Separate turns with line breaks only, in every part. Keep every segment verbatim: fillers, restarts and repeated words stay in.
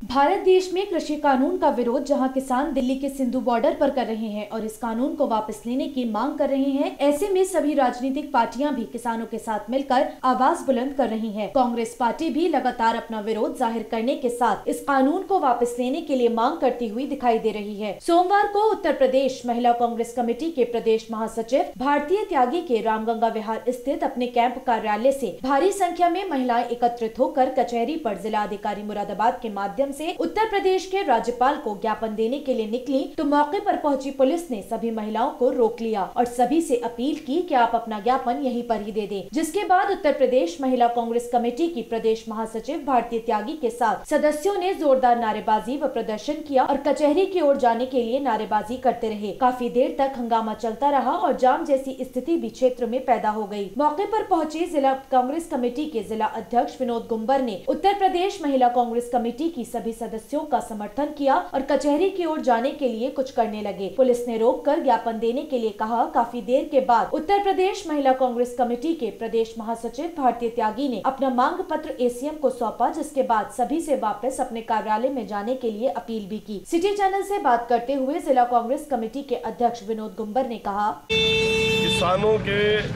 भारत देश में कृषि कानून का विरोध जहां किसान दिल्ली के सिंधु बॉर्डर पर कर रहे हैं और इस कानून को वापस लेने की मांग कर रहे हैं, ऐसे में सभी राजनीतिक पार्टियां भी किसानों के साथ मिलकर आवाज बुलंद कर रही हैं। कांग्रेस पार्टी भी लगातार अपना विरोध जाहिर करने के साथ इस कानून को वापस लेने के लिए मांग करती हुई दिखाई दे रही है। सोमवार को उत्तर प्रदेश महिला कांग्रेस कमेटी के प्रदेश महासचिव भारतीय त्यागी के रामगंगा विहार स्थित अपने कैंप कार्यालय से भारी संख्या में महिलाएं एकत्रित होकर कचहरी पर जिला अधिकारी मुरादाबाद के माध्यम से उत्तर प्रदेश के राज्यपाल को ज्ञापन देने के लिए निकली, तो मौके पर पहुंची पुलिस ने सभी महिलाओं को रोक लिया और सभी से अपील की कि आप अपना ज्ञापन यहीं पर ही दे दें। जिसके बाद उत्तर प्रदेश महिला कांग्रेस कमेटी की प्रदेश महासचिव भारतीय त्यागी के साथ सदस्यों ने जोरदार नारेबाजी व प्रदर्शन किया और कचहरी की ओर जाने के लिए नारेबाजी करते रहे। काफी देर तक हंगामा चलता रहा और जाम जैसी स्थिति भी क्षेत्र में पैदा हो गयी। मौके पर पहुंचे जिला कांग्रेस कमेटी के जिला अध्यक्ष विनोद गुम्बर ने उत्तर प्रदेश महिला कांग्रेस कमेटी की सभी सदस्यों का समर्थन किया और कचहरी की ओर जाने के लिए कुछ करने लगे। पुलिस ने रोककर ज्ञापन देने के लिए कहा। काफी देर के बाद उत्तर प्रदेश महिला कांग्रेस कमेटी के प्रदेश महासचिव भारतीय त्यागी ने अपना मांग पत्र एसीएम को सौंपा, जिसके बाद सभी से वापस अपने कार्यालय में जाने के लिए अपील भी की। सिटी चैनल से बात करते हुए जिला कांग्रेस कमेटी के अध्यक्ष विनोद गुम्बर ने कहा,
किसानों के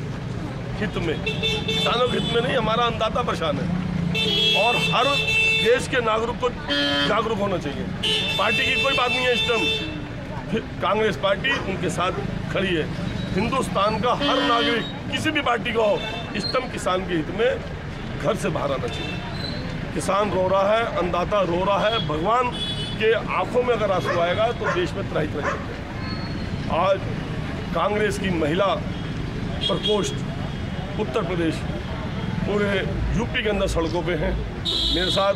हित में किसानों के हित में नहीं, हमारा अन्नदाता परेशान है और हर देश के नागरिक को जागरूक होना चाहिए। पार्टी की कोई बात नहीं है, इस टाइम कांग्रेस पार्टी उनके साथ खड़ी है। हिंदुस्तान का हर नागरिक किसी भी पार्टी का हो, इस टाइम किसान के हित में घर से बाहर आना चाहिए। किसान रो रहा है, अन्नदाता रो रहा है, भगवान के आंखों में अगर आंसू आएगा तो देश में त्राही त्राही होगी। आज कांग्रेस की महिला प्रकोष्ठ उत्तर प्रदेश पूरे यूपी के अंदर सड़कों पे हैं। मेरे साथ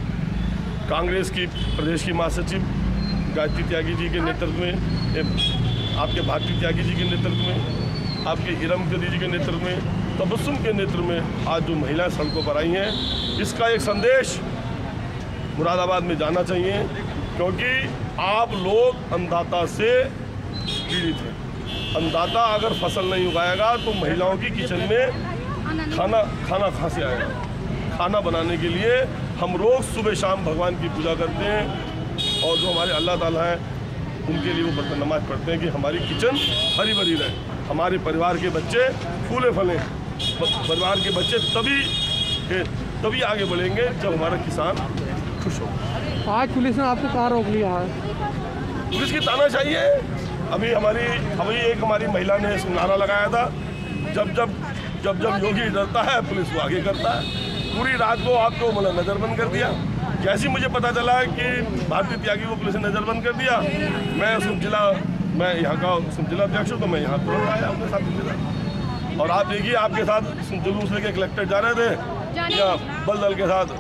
कांग्रेस की प्रदेश की महासचिव गायत्री त्यागी जी के नेतृत्व में, आपके भारती त्यागी जी के नेतृत्व में, आपके इरम त्यागी जी के नेतृत्व में, तबस्सुम के नेतृत्व में आज जो महिलाएं सड़कों पर आई हैं, इसका एक संदेश मुरादाबाद में जाना चाहिए, क्योंकि आप लोग अन्नदाता से पीड़ित हैं। अन्नदाता अगर फसल नहीं उगाएगा तो महिलाओं की किचन में खाना खाना कहाँ से आएगा। खाना बनाने के लिए हम रोज़ सुबह शाम भगवान की पूजा करते हैं और जो हमारे अल्लाह ताला हैं उनके लिए वो नमाज पढ़ते हैं कि हमारी किचन हरी भरी रहे, हमारे परिवार के बच्चे फूले फलें। परिवार के बच्चे तभी तभी आगे बढ़ेंगे जब हमारा किसान खुश हो।
आज पुलिस ने आपको कहाँ रोक लिया है?
पुलिस की ताना चाहिए। अभी हमारी अभी एक हमारी महिला ने नारा लगाया था, जब जब जब जब योगी डरता है पुलिस को आगे करता है। पूरी रात को आपको मतलब नज़रबंद कर दिया। जैसे ही मुझे पता चला कि भारतीय त्यागी को पुलिस ने नज़रबंद कर दिया, मैं उस जिला मैं यहाँ का जिला अध्यक्ष हूँ, तो मैं यहाँ तुरंत आया अपने साथ जिला। और आप देखिए, आपके साथ जुलूस लेके कलेक्टर जा रहे थे या बल दल के साथ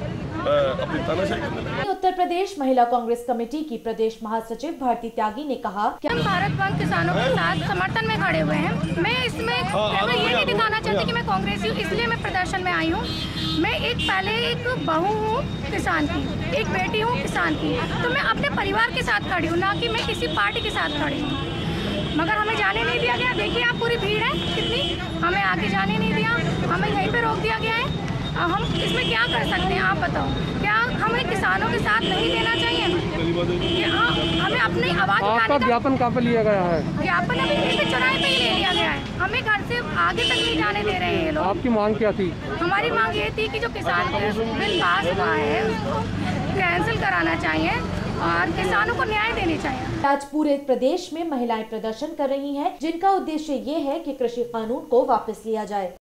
अपनी तानाशाही करने लगे।
उत्तर प्रदेश महिला कांग्रेस कमेटी की प्रदेश महासचिव भारती त्यागी ने कहा कि
हम भारत बंद किसानों के साथ समर्थन में खड़े हुए हैं। मैं इसमें मैं ये नहीं दिखाना चाहती कि मैं कांग्रेसी हूँ, इसलिए मैं प्रदर्शन में आई हूँ। मैं एक पहले एक बहू हूँ किसान की, एक बेटी हूँ किसान की, तो मैं अपने परिवार के साथ खड़ी हूँ, ना कि मैं किसी पार्टी के साथ खड़ी हूँ। मगर हमें जाने नहीं दिया गया। देखिए आप, पूरी भीड़ है कितनी, हमें आगे जाने नहीं दिया, हमें यहीं पे रोक दिया गया है। हम इसमें क्या कर सकते हैं, आप बताओ। क्या हमें किसानों के साथ नहीं देना चाहिए? हाँ, हमें अपनी आवाज़
आपका ज्ञापन कहाँ पे लिया गया है?
ज्ञापन अभी यहीं पे चौराहे पे ही ले लिया गया है। हमें घर से आगे तक नहीं जाने दे रहे हैं ये लोग।
आपकी मांग क्या थी?
हमारी मांग ये थी कि जो किसान बिल पास हुआ है उसको कैंसिल कराना चाहिए और किसानों को न्याय देने चाहिए।
आज पूरे प्रदेश में महिलाएं प्रदर्शन कर रही हैं, जिनका उद्देश्य ये है कि कृषि कानून को वापस लिया जाए।